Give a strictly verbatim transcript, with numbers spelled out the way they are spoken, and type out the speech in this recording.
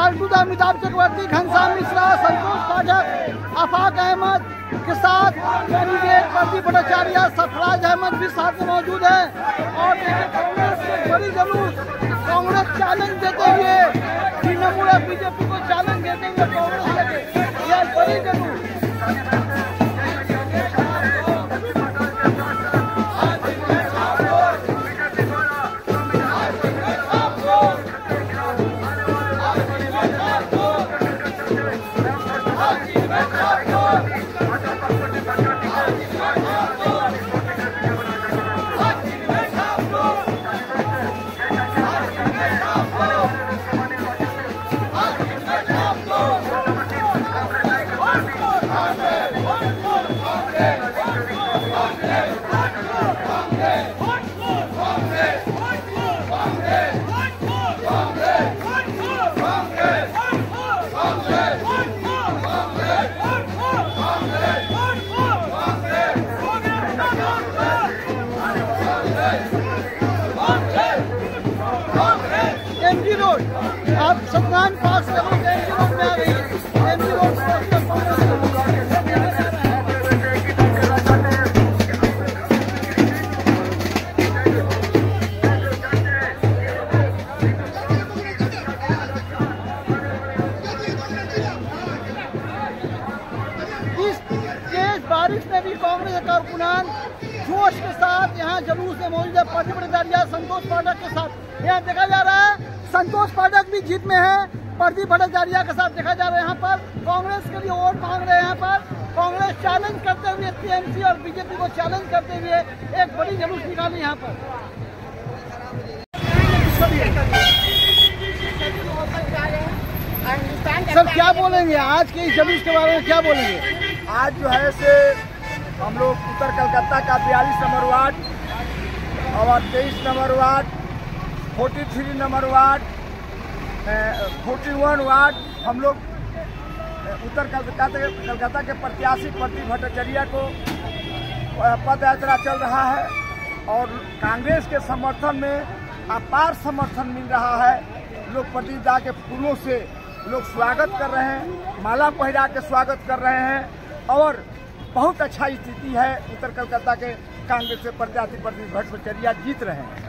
लालटूदा, अमिताभ चक्रवर्ती, घनश्याम मिश्रा, संतोष पाठक, आफाक अहमद के साथ कैंडिडेट प्रदीप भट्टाचार्य, सरफराज अहमद भी साथ में मौजूद है। और कांग्रेस के बड़ी जरूर कांग्रेस चैलेंज देते हुए तृणमूल बीजेपी को चैलेंज देते हुए कांग्रेस यह बड़ी जरूर एमजी रोड, आप सत्यनारायण पास करोगे एमजी रोड में आ गई। एमजी रोड इस तेज बारिश में भी कांग्रेस के कारकुनान जोश के साथ यहाँ जुलूस में मौजूद है। प्रदीप भट्टाचार्य संतोष पाठक के साथ यहाँ देखा जा रहा है। संतोष पाठक भी जीत में है, प्रदीप भट्टाचार्य के साथ देखा जा रहा है। यहाँ पर कांग्रेस के लिए वोट मांग रहे हैं। यहाँ पर कांग्रेस चैलेंज करते हुए टीएमसी और बीजेपी को चैलेंज करते हुए एक बड़ी जुलूस निकाली यहाँ पर। सर क्या बोलेंगे आज के इस जुलूस के बारे में, क्या बोलेंगे? आज जो है से हम लोग उत्तर कलकत्ता का बयालीस नंबर वार्ड और तेईस नंबर वार्ड, तैंतालीस नंबर वार्ड, इकतालीस वार्ड हम लोग उत्तर कलकत्ता कलकत्ता के प्रत्याशी प्रदीप भट्टाचार्य को पद यात्रा चल रहा है और कांग्रेस के समर्थन में अपार समर्थन मिल रहा है। लोग प्रदीप दा के फूलों से लोग स्वागत कर रहे हैं, माला पहरा के स्वागत कर रहे हैं और बहुत अच्छा स्थिति है। उत्तर कलकत्ता के कांग्रेस से प्रत्याशी प्रदीप भट्टाचार्य जीत रहे हैं।